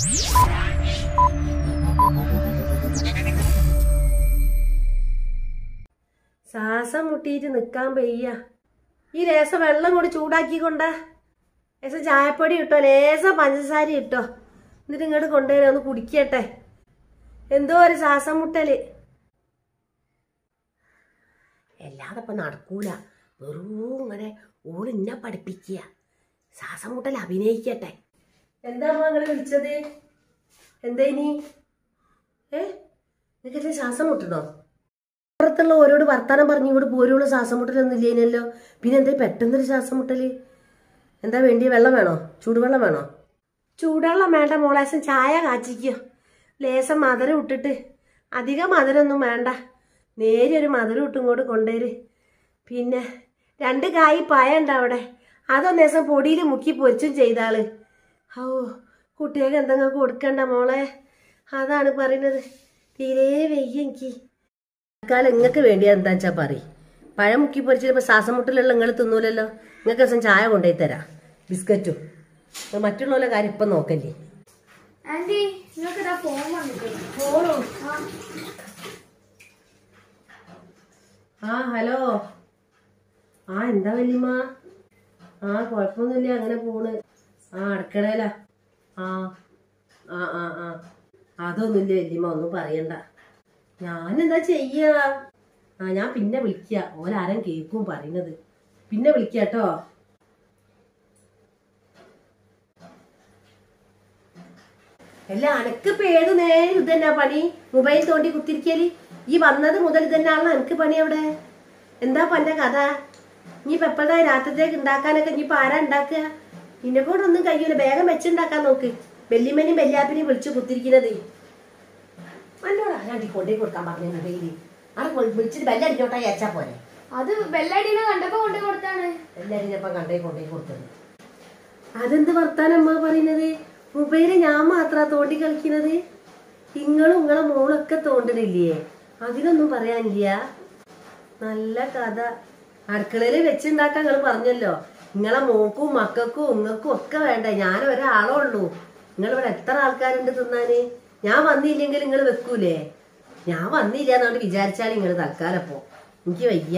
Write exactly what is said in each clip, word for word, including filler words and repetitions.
ശ്വാസം മുട്ടിയിട്ട് നിൽക്കാൻ വയ്യ. ഈ ലേശം വെള്ളം കൂടി ചൂടാക്കിക്കൊണ്ട, ലേശം ചായപ്പൊടി ഇട്ടോ, ലേശം പഞ്ചസാര ഇട്ടോ, എന്നിട്ട് ഇങ്ങോട്ട് കൊണ്ടുവരാം, ഒന്ന് കുടിക്കട്ടെ. എന്തോ ഒരു ശ്വാസം മുട്ടല്. അല്ലാതെ ഇപ്പം നടക്കൂല. വെറും ഇങ്ങനെ ഓള് ഇന്നെ പഠിപ്പിക്കുക, ശ്വാസം മുട്ടൽ അഭിനയിക്കട്ടെ. എന്താ നിങ്ങൾ വിളിച്ചത്? എന്താ ഇനി? ഏ നിനക്കല്ലേ ശ്വാസം മുട്ടണോ? പുറത്തുള്ള ഓരോട് വർത്താനം പറഞ്ഞു ഇവിടെ പോലുള്ള ശ്വാസം മുട്ടലൊന്നും ഇല്ലേനല്ലോ. പിന്നെ എന്താ പെട്ടെന്നൊരു ശ്വാസം മുട്ടല്? എന്താ വേണ്ടി? വെള്ളം വേണോ? ചൂടുവെള്ളം വേണോ? ചൂടുവെള്ളം വേണ്ട മോളേസം, ചായ കാച്ചിക്കോ. ലേശം മധുരം ഇട്ടിട്ട്, അധികം മധുരമൊന്നും വേണ്ട, നേരിയൊരു മധുരം ഇട്ടും കൂടെ കൊണ്ടുവര്. പിന്നെ രണ്ട് കായ് പായ ഉണ്ട് അവിടെ, അതൊന്ന് ദിവസം പൊടിയിൽ മുക്കി പൊരിച്ചും ചെയ്താള്. ഓ കുട്ടികൾക്ക് എന്തെങ്കിലും കൊടുക്കണ്ട മോളെ, അതാണ് പറയുന്നത്. തീരെ വയ്യ എനിക്ക്. കാലം നിങ്ങൾക്ക് വേണ്ടിയാ എന്താ വെച്ചാൽ പറയും. പഴം മുക്കി പൊരിച്ചിട്ട് ശ്വാസം മുട്ടലുള്ള നിങ്ങൾ തിന്നൂലല്ലോ. നിങ്ങൾക്ക് ദിവസം ചായ കൊണ്ടുപോയി തരാം, ബിസ്ക്കറ്റും. മറ്റുള്ള കാര്യം ഇപ്പം നോക്കല്ലേ. ആ ഹലോ. ആ എന്താ വല്യമ്മ? ആ കുഴപ്പമൊന്നുമില്ല, അങ്ങനെ പോണ്. ആ അടുക്കളയില. ആ ആ ആ ആ അതൊന്നുമില്ല വല്യമ്മ, ഒന്നും പറയണ്ട. ഞാനെന്താ ചെയ്യാ? ആ ഞാൻ പിന്നെ വിളിക്കുക. ഓലാരും കേൾക്കും പറയുന്നത്. പിന്നെ വിളിക്കുക കേട്ടോ. അല്ല അനക്കിപ്പോ ഏത് നേരം ഇത് തന്നെയാ പണി? മൊബൈൽ തോണ്ടി കുത്തിരിക്കല്. ഈ വന്നത് മുതൽ ഇത് തന്നെയാണല്ലോ എനിക്ക് പണി. അവിടെ എന്താ പന്റെ കഥ? ഇനിയിപ്പോ എപ്പോഴാ രാത്രിത്തേക്ക് ഉണ്ടാക്കാനൊക്കെ ഇനിയിപ്പോ ആരാ ഉണ്ടാക്കുക? നിന്നെ കൂടെ ഒന്നും കഴിയൂല. വേഗം വെച്ചുണ്ടാക്കാൻ നോക്ക്. വെല്ലിമനെയും വെല്ലാപ്പിനെയും വിളിച്ചു കുത്തിരിക്കുന്നത്. അന്നോട് ആരാണ്ടി കൊണ്ടേ കൊടുക്കാൻ പറഞ്ഞു ഡെയിലി? അവിടെ വിളിച്ചിട്ട് ബെല്ലടിച്ചോട്ടാ ഏച്ചാ പോലെ. അത് ബെല്ലടിനെ കണ്ടപ്പോ കൊണ്ടേ കൊടുത്താണ്. ബെല്ലടിനപ്പോ കണ്ടേ കൊണ്ടേ കൊടുത്തത്. അതെന്ത് വർത്താനമ്മ പറയുന്നത്? മൊബൈല് ഞാൻ മാത്രാ തോണ്ടി കളിക്കുന്നത്? നിങ്ങളും നിങ്ങളെ മോളൊക്കെ തോണ്ടണില്ലേ? അതിനൊന്നും പറയാനില്ല. നല്ല കഥ. അടുക്കളയിൽ വെച്ചുണ്ടാക്കാൻ നിങ്ങൾ പറഞ്ഞല്ലോ. നിങ്ങളെ മോക്കും മക്കൾക്കും ഉങ്ങൾക്കും ഒക്കെ വേണ്ട. ഞാൻ ഒരാളേ ഉള്ളൂ. നിങ്ങളിവിടെ എത്ര ആൾക്കാരുണ്ട് തിന്നാന്? ഞാൻ വന്നില്ലെങ്കിൽ നിങ്ങൾ വെക്കൂലേ? ഞാൻ വന്നില്ല എന്നോട് വിചാരിച്ചാൽ നിങ്ങൾ തൽക്കാലപ്പോ എനിക്ക് വയ്യ.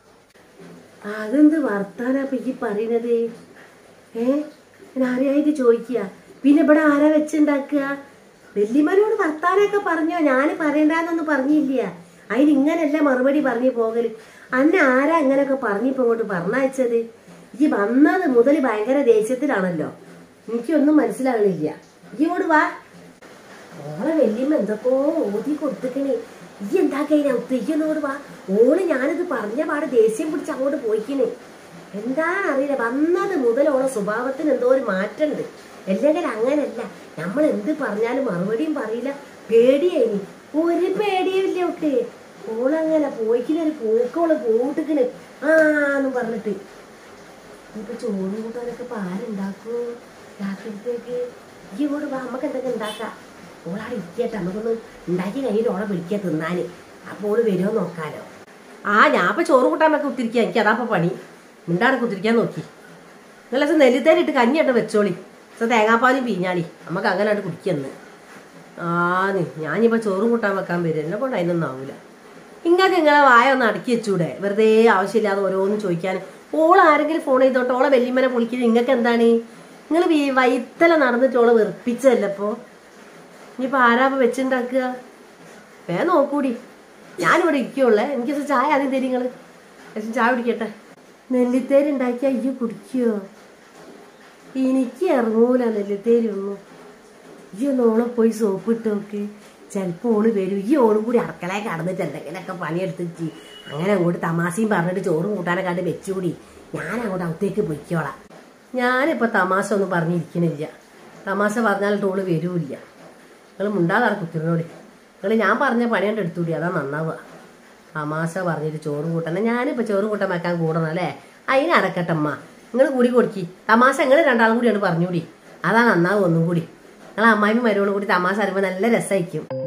അതെന്ത് വർത്താനപ്പൊ ഈ പറയുന്നത്? ഏ ഞാൻ ആരെയായിട്ട് ചോദിക്കുക? പിന്നെ ഇവിടെ ആരാ വെച്ചുണ്ടാക്കുക? വെല്ലിമനോട് വർത്താനൊക്കെ പറഞ്ഞോ? ഞാൻ പറയണ്ടെന്നൊന്നും പറഞ്ഞില്ല. അതിന് ഇങ്ങനല്ല മറുപടി പറഞ്ഞു പോകല്. അന്നെ ആരാ അങ്ങനെയൊക്കെ പറഞ്ഞിപ്പോ ഇങ്ങോട്ട് പറഞ്ഞയച്ചത്? ഈ വന്നത് മുതൽ ഭയങ്കര ദേഷ്യത്തിലാണല്ലോ. എനിക്കൊന്നും മനസ്സിലാകണില്ല. ഇങ്ങോട്ട് വാ. ഓളെ വെല്ലിമ്മ എന്തൊക്കെയോ ഓതി കൊടുത്തിക്കണേ. ഈ എന്താക്കൈനാ ഒത്തിരിക്കുന്നോട് വാ. ഓള് ഞാനിത് പറഞ്ഞ പാടെ ദേഷ്യം പിടിച്ച് അങ്ങോട്ട് പോയിക്കണേ. എന്താ അറിയില്ല, വന്നത് മുതൽ ഓളെ സ്വഭാവത്തിന് എന്തോ ഒരു മാറ്റമുണ്ട്. അല്ലെങ്കിൽ അങ്ങനല്ല, നമ്മൾ എന്ത് പറഞ്ഞാലും മറുപടിയും പറയില്ല. പേടിയായി. ഒരു പേടിയില്ല ഒക്കെ. ഓളങ്ങനെ പോയിക്കുന്നൊരു പോക്കോള് പോട്ടിക്കണ് ആന്നും പറഞ്ഞിട്ട്. ഇപ്പൊ ചോറും കൂട്ടാനൊക്കെ പാലുണ്ടാക്കൂ രാത്രിത്തേക്ക്? ഈ കൂടെ വാ, നമുക്ക് എന്തൊക്കെ ഉണ്ടാക്കാം. ഓളാടെ ഇരിക്കട്ടെ, നമുക്കൊന്ന് ഉണ്ടാക്കി കഴിഞ്ഞിട്ട് ഓളെ വിളിക്കുക തിന്നാന്. അപ്പോൾ ഓള് വരുമോ നോക്കാലോ. ആ ഞാൻ ഇപ്പൊ ചോറ് കൂട്ടാനൊക്കെ കുത്തിരിക്കുക. എനിക്ക് അതാപ്പോ പണി. മിണ്ടാടെ കുത്തിരിക്കാൻ നോക്കി. നല്ല നെല്ലിത്തേരിട്ട് കഞ്ഞിട്ട് വെച്ചോളി. തേങ്ങാപ്പാലും പിഞ്ഞാളി, നമുക്ക് അങ്ങനെ ആയിട്ട് കുടിക്കുന്നു. ആന്ന് ഞാനിപ്പോൾ ചോറും കൂട്ടാൻ വെക്കാൻ വരും. എന്നെ കൊണ്ട് അതിനൊന്നും ആവില്ല. ഇങ്ങൾക്ക് ഇങ്ങനെ വായ ഒന്ന് അടക്കി വെച്ചൂടെ? വെറുതെ ആവശ്യമില്ലാതെ ഓരോന്നും ചോദിക്കാൻ. ഓൾ ആരെങ്കിലും ഫോൺ ചെയ്തോട്ടെ. ഓളെ വെല്ലിമ്മനെ പൊളിക്കുന്നത് നിങ്ങൾക്ക് എന്താണ്? നിങ്ങൾ വൈത്തല നടന്നിട്ട് ഓളെ വെറുപ്പിച്ചതല്ലപ്പോൾ. ഇനിയിപ്പോൾ ആരാപ്പോൾ വെച്ചുണ്ടാക്കുക? വേഗം നോക്കൂടി. ഞാനിവിടെ ഇരിക്കുള്ളേ. എനിക്ക് ചായ ആദ്യം തരും നിങ്ങൾ. ചായ കുടിക്കട്ടെ. നെല്ലിത്തേരി ഉണ്ടാക്കിയാൽ അയ്യോ കുടിക്കുവോ? എനിക്ക് ഇറങ്ങൂല നെല്ലിത്തേരി ഒന്നും. ഈ ഒന്ന് ഓളെ പോയി സോപ്പ് ഇട്ട് നോക്ക്. ചിലപ്പോൾ ഓള് വരും. ഈ ഓളും കൂടി അടുക്കളയെ കടന്നിട്ട് എന്തെങ്കിലുമൊക്കെ പണിയെടുത്തിട്ട് അങ്ങനെ അങ്ങോട്ട് തമാശയും പറഞ്ഞിട്ട് ചോറും കൂട്ടാനൊക്കെ കണ്ട് വെച്ചുകൂടി ഞാൻ അങ്ങോട്ട് അകത്തേക്ക് പൊയ്ക്കോളാം. ഞാനിപ്പോൾ തമാശ ഒന്നും പറഞ്ഞിരിക്കണില്ല. തമാശ പറഞ്ഞാലിട്ട് ഓള് വരൂല്ല. നിങ്ങൾ മുണ്ടാതാണ് കുത്തിനോട്. നിങ്ങൾ ഞാൻ പറഞ്ഞ പണി കൊണ്ട് എടുത്തുകൂടി, അതാ നന്നാവുക. തമാശ പറഞ്ഞിട്ട് ചോറും കൂട്ടാൻ. ഞാനിപ്പോൾ ചോറും കൂട്ടാൻ വെക്കാൻ കൂടണം അല്ലേ? അതിന് അടക്കട്ടമ്മ. നിങ്ങൾ കൂടി കൊടുക്കി. തമാശ നിങ്ങൾ രണ്ടാളും കൂടിയാണ് പറഞ്ഞുകൂടി, അതാ നന്നാവും ഒന്നും കൂടി. നിങ്ങൾ അമ്മായിയും മരുവോളും കൂടി തമാശ അറിയുമ്പോൾ നല്ല രസമായിരിക്കും.